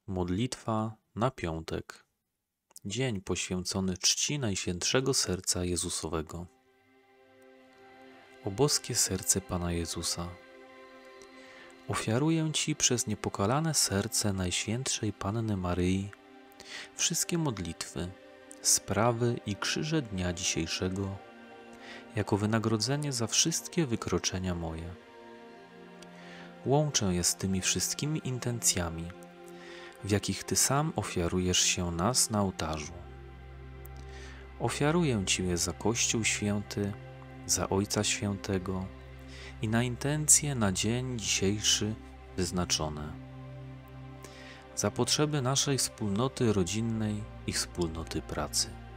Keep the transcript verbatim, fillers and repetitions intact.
Modlitwa na piątek. Dzień poświęcony czci Najświętszego Serca Jezusowego. O boskie serce Pana Jezusa, ofiaruję Ci przez niepokalane serce Najświętszej Panny Maryi wszystkie modlitwy, sprawy i krzyże dnia dzisiejszego, jako wynagrodzenie za wszystkie wykroczenia moje. Łączę je z tymi wszystkimi intencjami, w jakich Ty sam ofiarujesz się nas na ołtarzu. Ofiaruję Ci je za Kościół Święty, za Ojca Świętego i na intencje na dzień dzisiejszy wyznaczone, za potrzeby naszej wspólnoty rodzinnej i wspólnoty pracy.